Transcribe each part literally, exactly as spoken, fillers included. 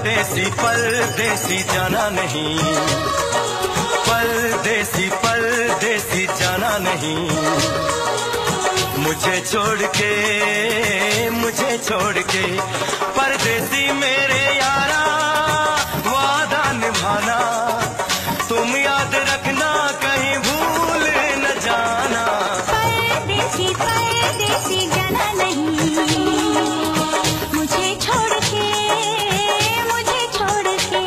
परदेसी परदेसी जाना नहीं, परदेसी परदेसी जाना नहीं, मुझे छोड़ के मुझे छोड़ के परदेसी मेरे यारा वादा निभाना, तुम याद रखना कहीं भूल न जाना। परदेसी परदेसी जाना नहीं, मुझे छोड़ के मुझे छोड़ के।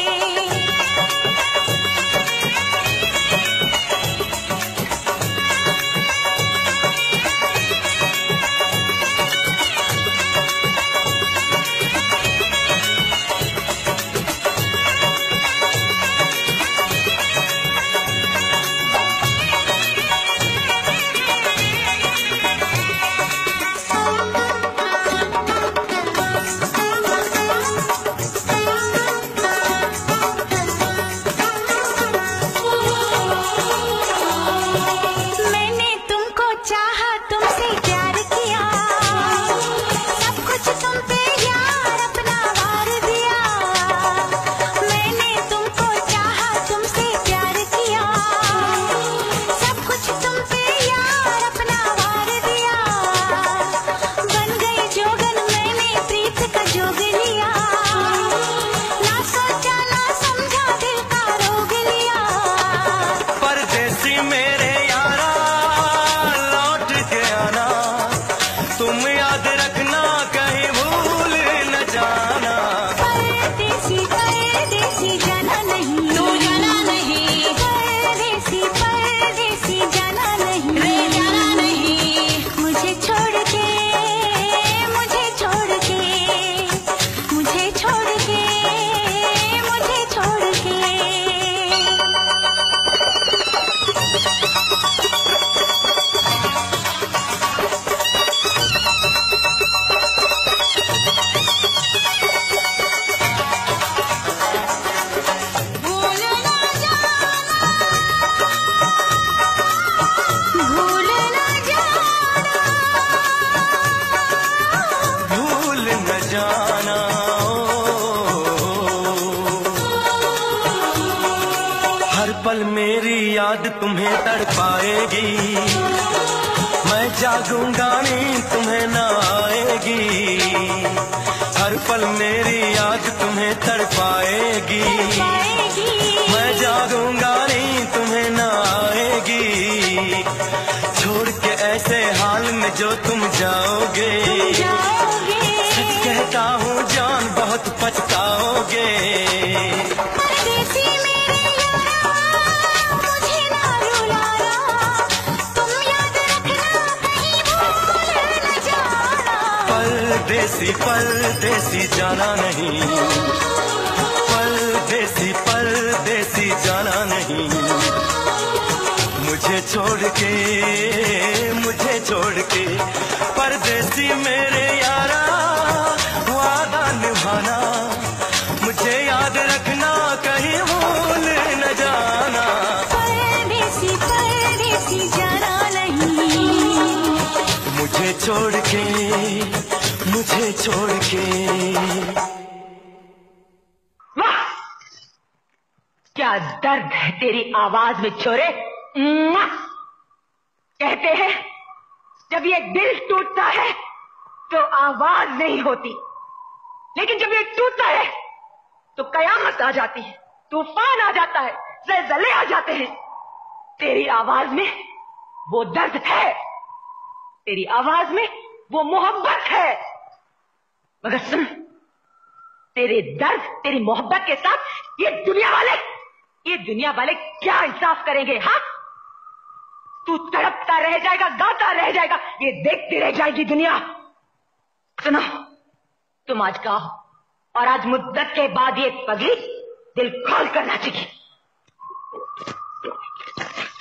पल मेरी याद तुम्हें तड़पाएगी, मैं जागूंगा नींद तुम्हें न आएगी। हर पल मेरी याद तुम्हें तड़पाएगी, मैं जागूंगा नींद तुम्हें न आएगी। छोड़ के ऐसे हाल में जो तुम जाओगे, सच कहता हूँ जान बहुत पछताओगे। परदेसी परदेसी जाना नहीं, परदेसी परदेसी जाना नहीं, मुझे छोड़ के मुझे छोड़ के परदेसी मेरे यारा वादा निभाना, मुझे याद रखना कहीं भूल न जाना। परदेसी परदेसी जाना नहीं, मुझे छोड़ के मुझे छोड़ के। वाह, क्या दर्द है तेरी आवाज में छोरे। कहते हैं जब ये दिल टूटता है तो आवाज नहीं होती, लेकिन जब ये टूटता है तो कयामत आ जाती है, तूफान आ जाता है, ज़लज़ले आ जाते हैं। तेरी आवाज में वो दर्द है, तेरी आवाज में वो मोहब्बत है। मगर सुन, तेरे दर्द तेरी मोहब्बत के साथ ये दुनिया वाले ये दुनिया वाले क्या इंसाफ करेंगे? हाँ, तू तड़पता रह जाएगा, गाता रह जाएगा, ये देखती रह जाएगी दुनिया। सुनो, तुम आज गाओ और आज मुद्दत के बाद ये पगली दिल खोल कर नाचेगी।